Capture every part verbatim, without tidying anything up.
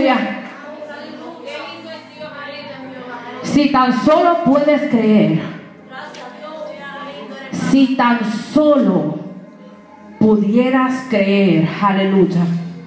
Aleluya. Si tan solo puedes creer, si tan solo pudieras creer, aleluya.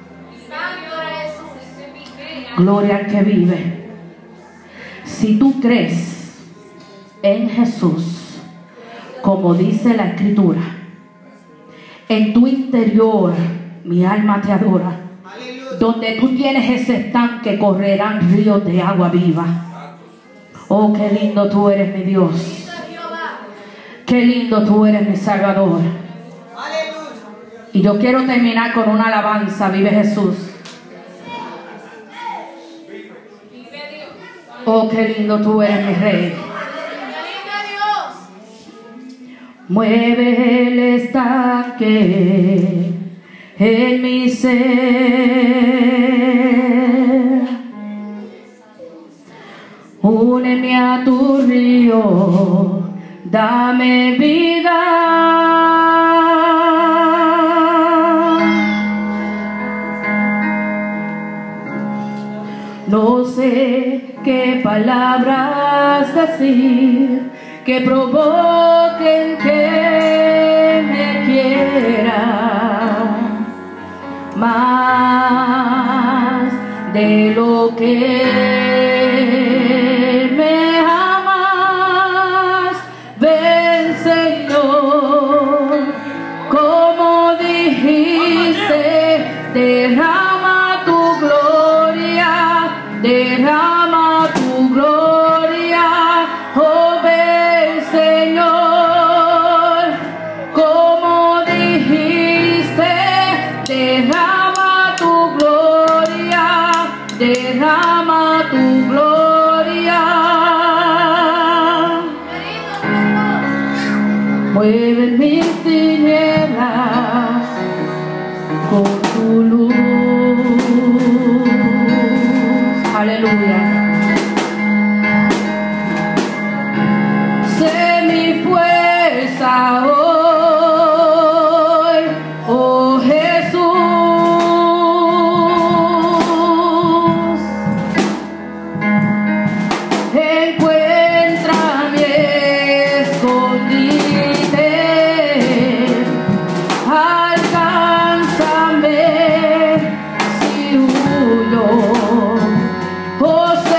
Gloria al que vive. Si tú crees en Jesús, como dice la Escritura, en tu interior mi alma te adora. Donde tú tienes ese estanque correrán ríos de agua viva. Oh, qué lindo tú eres, mi Dios. Qué lindo tú eres, mi Salvador. Y yo quiero terminar con una alabanza. Vive Jesús. Oh, qué lindo tú eres, mi Rey. Mueve el estanque en mi ser. Úneme a tu río, dame vida. No sé qué palabras decir que provoquen que me quiera más de lo que me amas. Ven, Señor, como dijiste, derrama tu gloria, derrama tu gloria. Oh, ven, Señor, como dijiste, derrama tu gloria, derrama tu gloria. Mueve mis tinieblas con tu luz. Aleluya. Sé mi fuerza hoy, oh Jesús. Encuentra mi escondite, alcánzame si huyo. Oh,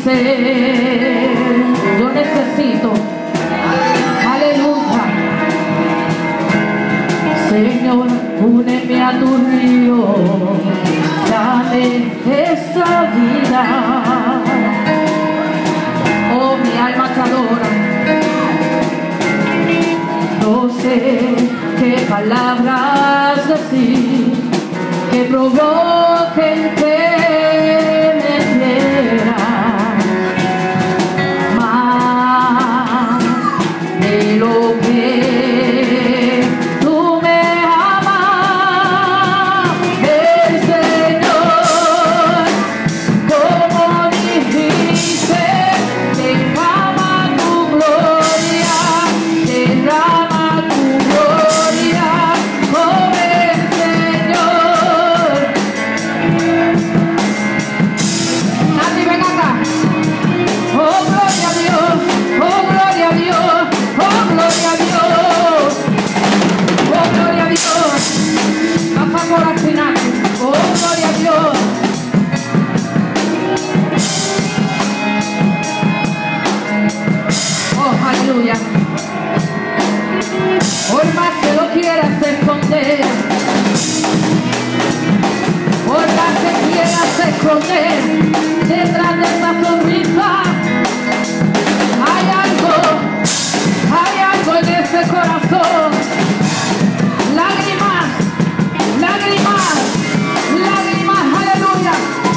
ser. Yo necesito, aleluya, Señor, úneme a tu río, dame esa vida. Oh, mi alma te adora. No sé qué palabras decir que provoquen que me quieras más de lo que tú me amas. El Señor, como dijiste, derrama tu gloria, derrama tu gloria sobre el Señor. Nati, ven acá. Oh, gloria a Dios, oh, gloria a Dios, oh, gloria a Dios, oh, gloria a Dios. Pasa por aquí, Nati. Oh, gloria a Dios. Oh, aleluya. Por más que lo quieras esconder, por más que quieras esconder, detrás de esa sonrisa hay algo, hay algo en ese corazón. Lágrimas, lágrimas, lágrimas, aleluya.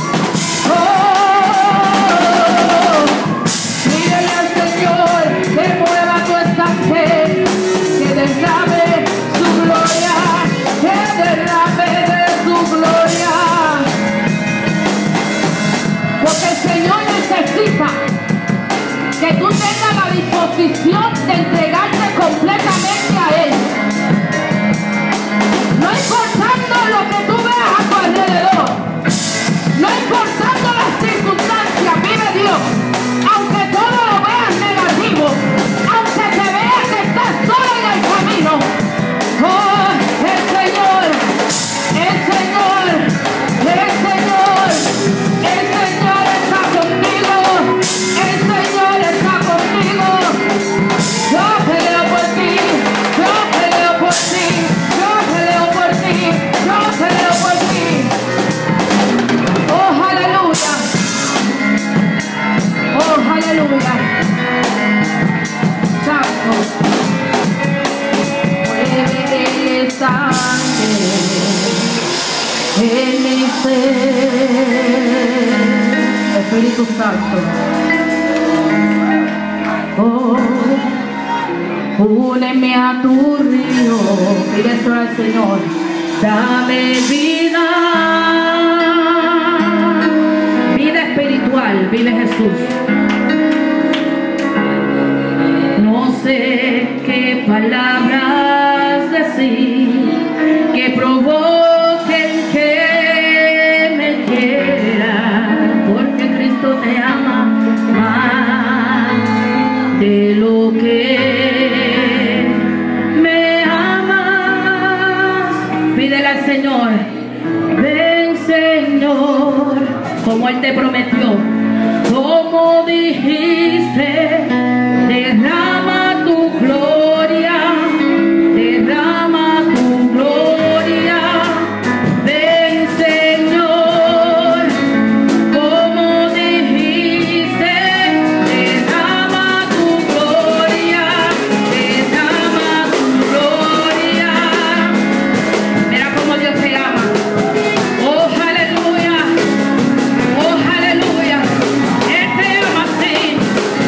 Oh, pídele al Señor que mueva tu estanque, que derrame su gloria, que derrame de su gloria. Porque el Señor necesita que tú tengas la disposición de entregarte completamente a Él. No importando lo que tú veas a tu alrededor, no importando las circunstancias, vive Dios. Aunque todo lo veas negativo, aunque te veas que estás solo en el camino, oh, el Señor, el Señor, el Señor, el Señor está contigo, el Señor está contigo. Yo peleo por ti, yo peleo por ti, yo peleo por ti, yo peleo por ti. Oh, aleluya. Oh, aleluya. Santo, mueve el sangre en mi ser. Espíritu Santo. Oh, úneme a tu río. Pide eso al Señor. Dame vida. Vida espiritual, vive Jesús. No sé qué palabras decir que provoquen que me quieran, porque Cristo te ama más de lo que me amas. Pídele al Señor, ven Señor, como Él te prometió, como dijiste, derrama tu gloria, derrama tu gloria, ven Señor, como dijiste, derrama tu gloria, derrama tu gloria. Mira cómo Dios te ama. Oh, aleluya, oh, aleluya. Él te ama así.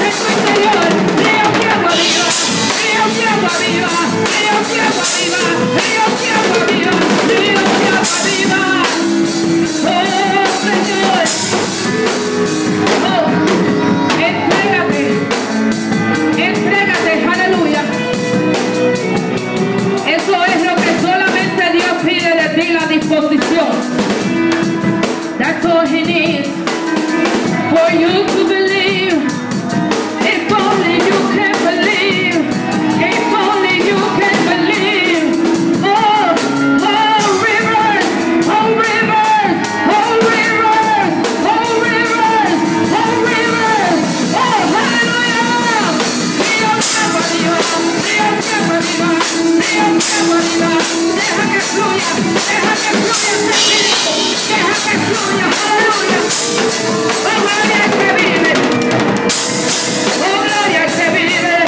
That's all he needs for you to believe. If only you can believe. If only you can believe. Oh, oh rivers, oh rivers, oh rivers, oh rivers, oh rivers. Oh, hallelujah. Dios te arriba, Dios te arriba, Dios te arriba. Deja que fluya, deja que fluya ese espíritu. Deja que fluya, aleluya. Oh, gloria al que vive. Oh, gloria al que vive.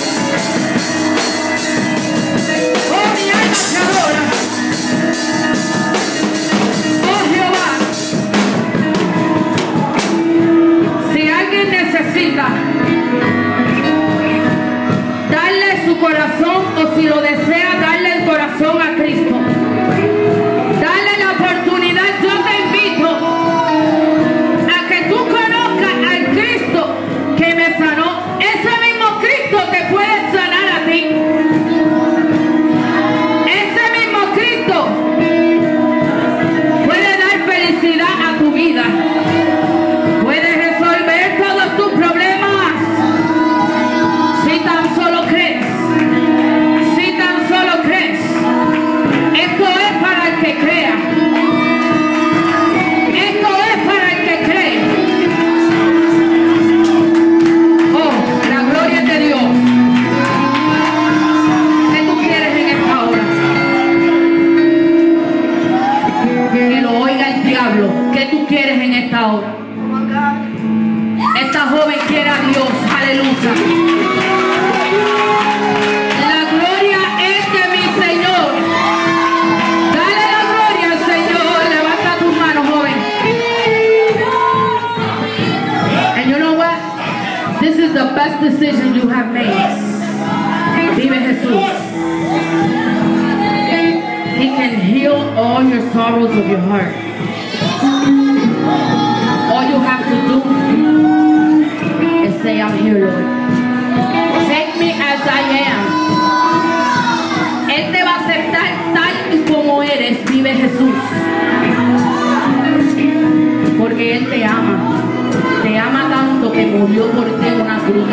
Oh, mi alma te adora. Oh, Jehová. Si alguien necesita darle su corazón, o si lo desea, darle el corazón a Cristo, dale la oportunidad. Yo te invito a que tú conozcas al Cristo que me sanó. Ese mismo Cristo te puede sanar a ti. Ese mismo Cristo puede dar felicidad a tu vida. Puede resolver todos tus problemas si tan solo crees. Si tan solo crees. Esto es para el que crea. Esto es para el que cree. Oh, la gloria es de Dios. ¿Qué tú quieres en esta hora? Que lo oiga el diablo. ¿Qué tú quieres en esta hora? Esta joven quiere a Dios. Aleluya. La gloria es de mi Señor. Dale la gloria al Señor. Levanta tus manos, joven. And you know what? This is the best decision you have made. Vive Jesús. He can heal all your sorrows of your heart. All you have to do is say, I'm here, Lord. Take me as I am. Él te va a aceptar tal y como eres. Vive Jesús. Porque Él te ama. Te ama tanto que murió por ti en una cruz.